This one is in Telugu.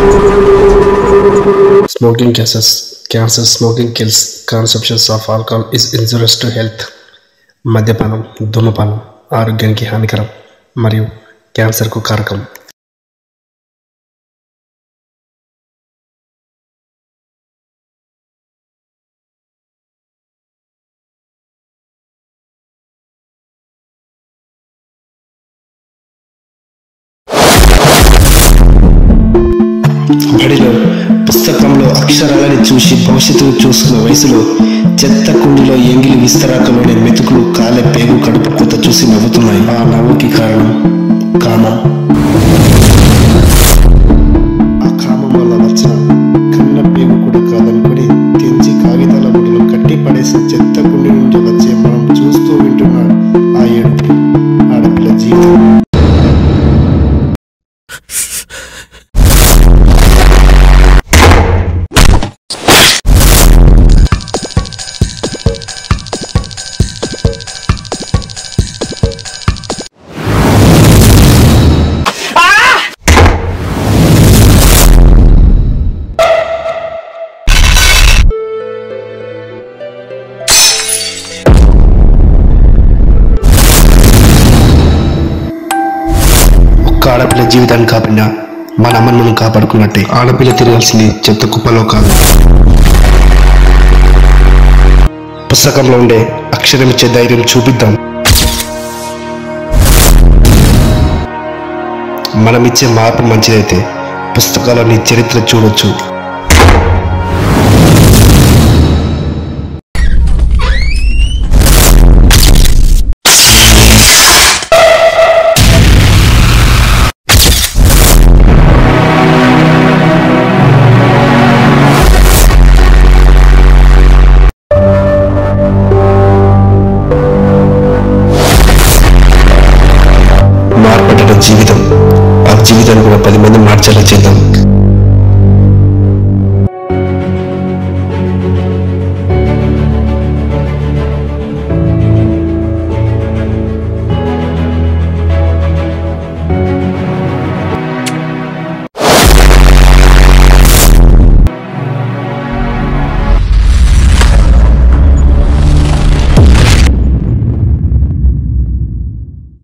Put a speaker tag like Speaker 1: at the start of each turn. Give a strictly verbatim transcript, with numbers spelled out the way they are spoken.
Speaker 1: Smoking causes cancer. Smoking kills. Consumption of alcohol is injurious to health. మద్యపానం ధూమపానం ఆరోగ్యానికి హానికరం మరియు క్యాన్సర్కు కారకం. బడిలో పుస్తకంలో అక్షరాలని చూసి భవిష్యత్తును చూసుకున్న వయసులో చెత్త కుండిలో ఎంగిలి విస్తరాకలోని మెతుకులు కాలే పేగు కడుపు కొత్త చూసి నవ్వుతున్నాయి. ఆ నవ్వుకి కారణం కామం. ఆ కామం వల్ల వచ్చిన కన్న పేగు కూడా కాదనుకొని తెంచి కాగితాల ముడిలో కట్టి పడేసి చెత్త కుండి నుండి వచ్చే మనం చూస్తూ వింటున్నాడు ఆ ఏడుపు ఆడపిల్ల జీవితం. ఆడపిల్ల జీవితాన్ని కాపాడినా మన అమ్మను మనం కాపాడుకున్నట్టే. ఆడపిల్ల తిరగాల్సింది చెత్త కుప్పలో కాదు, పుస్తకంలో ఉండే అక్షరం ఇచ్చే ధైర్యం చూపిద్దాం. మనం ఇచ్చే మార్పు మంచిదైతే పుస్తకాలని చరిత్ర చూడొచ్చు. జీవితం ఆ జీవితాన్ని కూడా పది మంది మార్చేలా చేద్దాం.